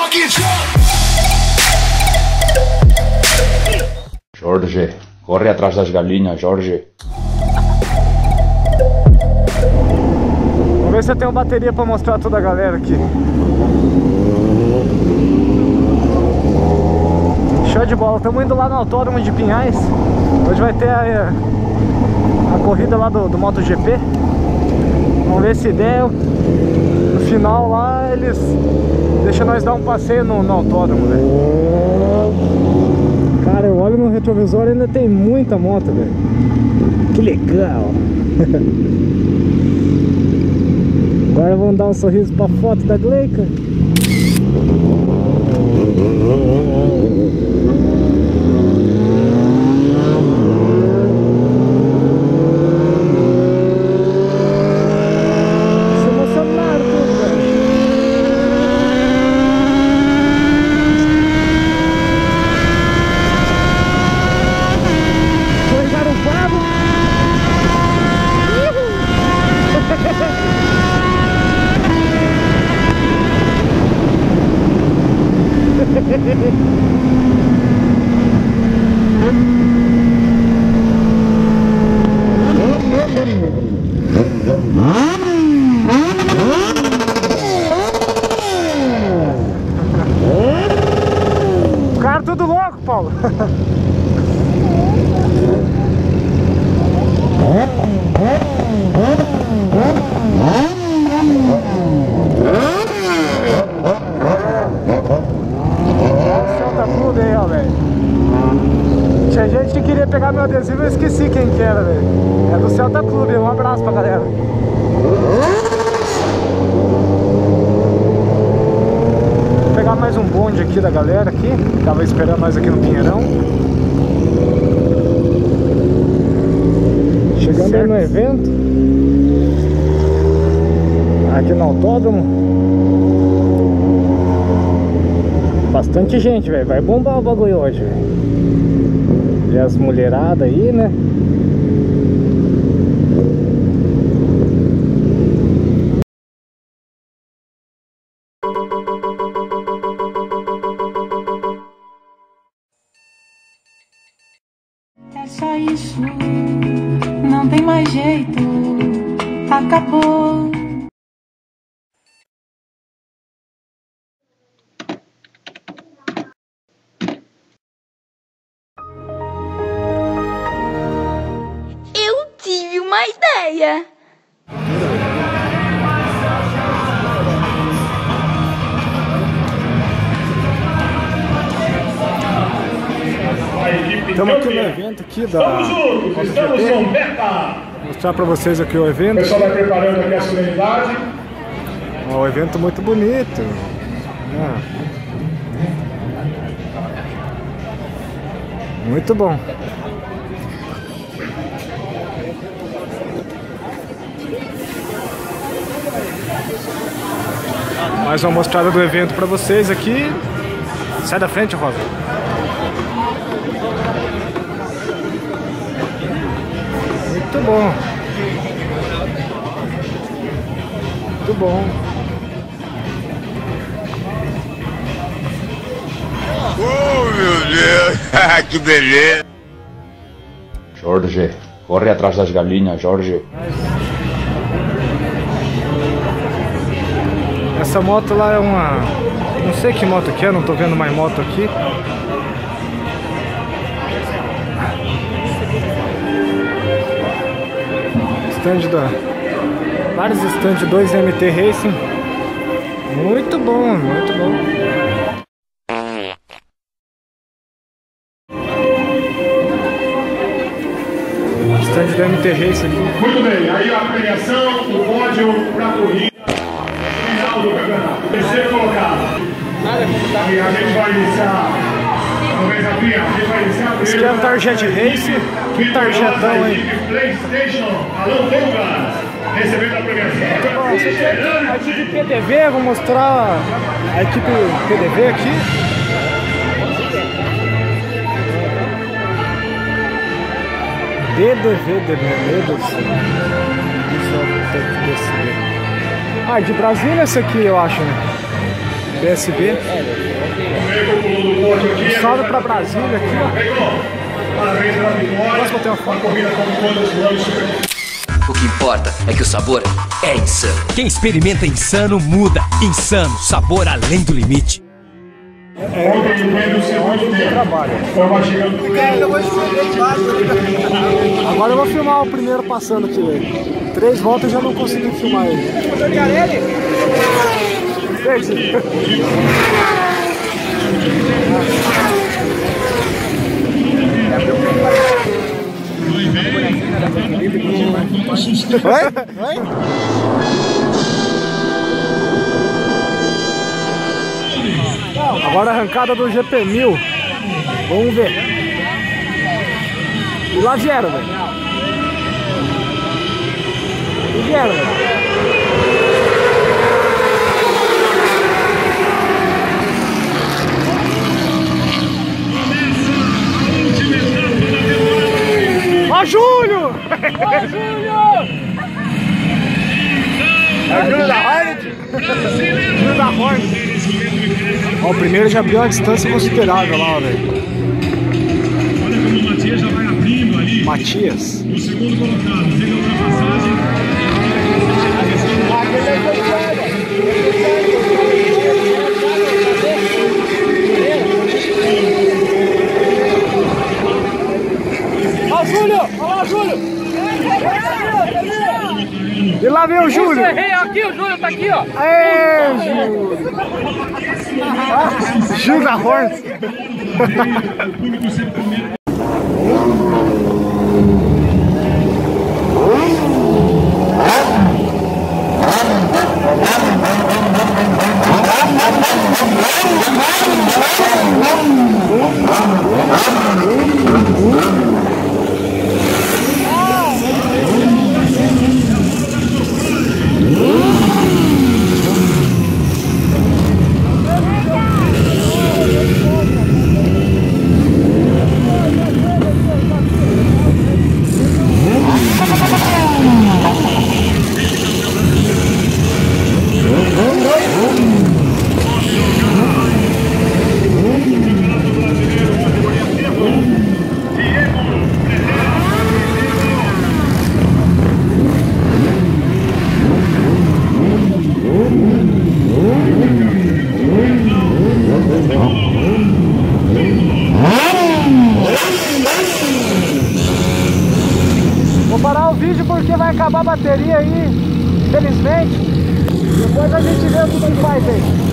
Jorge, corre atrás das galinhas, Jorge. Vamos ver se eu tenho bateria pra mostrar a toda a galera aqui. Show de bola, estamos indo lá no Autódromo de Pinhais. Hoje vai ter a corrida lá do MotoGP. Vamos ver se der. No final lá eles deixam nós dar um passeio no autódromo, velho. Cara, eu olho no retrovisor e ainda tem muita moto, velho. Que legal. Agora vamos dar um sorriso pra foto da Gleica. Os caras tudo louco, Paulo. Tudo aí, ó, velho. Tinha gente que queria pegar meu adesivo e eu esqueci quem que era, velho. É do Celta Clube. Um abraço pra galera. Vou pegar mais um bonde aqui da galera aqui. Tava esperando nós aqui no Pinheirão. Chegando aí no evento. Aqui no autódromo. Bastante gente, velho. Vai bombar o bagulho hoje, velho. E as mulheradas aí, né? É só isso, não tem mais jeito, acabou. Eu tive uma ideia. Estamos aqui no evento aqui da MotoGP. Vou mostrar para vocês aqui o evento. O pessoal vai preparando aqui a solenidade. Um evento muito bonito. Muito bom. Mais uma mostrada do evento para vocês aqui. Sai da frente, Rosa. Muito bom. Muito bom. Oh, meu Deus, que beleza! Jorge, corre atrás das galinhas, Jorge. Essa moto lá é uma... não sei que moto que é, não tô vendo mais moto aqui. Stand da... vários stands 2MT Racing. Muito bom, muito bom. Stand do MT Racing aqui. Muito bem, aí a premiação, o pódio para a corrida final do campeonato. Terceiro colocado. E a gente vai iniciar. Esse aqui é o Target Race. Que tarjetão, hein? PlayStation, Alô Douglas, recebendo a premiação. Bom, essa aqui é a equipe PDV, vou mostrar a equipe PDV aqui. DDV, meu Deus do céu. Ah, de Brasília esse aqui, eu acho, né? PSB. Salve pra Brasília aqui, ó. Parabéns pela vitória. Posso ter uma foto? Corrida como todas as anos. O que importa é que o sabor é insano. Quem experimenta Insano muda. Insano, sabor além do limite. Ontem foi no segundo tempo. Estava chegando. Agora eu vou filmar o primeiro passando aqui, velho. 3 voltas eu já não consegui filmar ele. Oi? Agora a arrancada do GP1000. Vamos ver. E lá vieram, velho. E vieram, velho. Ó, Júlio! Ó, Júlio! É o Júlio da Hornet? Júlio da Hornet. Ó, o primeiro já abriu uma distância considerável lá, velho. Olha como o Matias já vai abrindo ali. Matias. O segundo colocado. Teve a ultrapassagem. Ó, Júlio! Ó, Júlio! E lá vem o Júlio! Errei aqui, o Júlio tá aqui, ó! Aê, Júlio! Júlio da Hornet! Vou parar o vídeo porque vai acabar a bateria aí, infelizmente. Depois a gente vê o que faz aí.